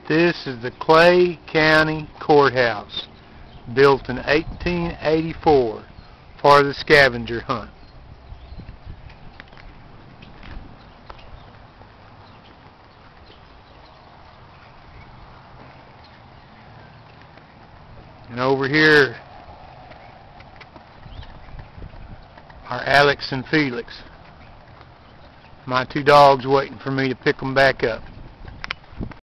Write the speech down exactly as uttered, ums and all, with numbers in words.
This is the Clay County Courthouse, built in eighteen eighty-four for the scavenger hunt. And over here are Alex and Felix, my two dogs waiting for me to pick them back up.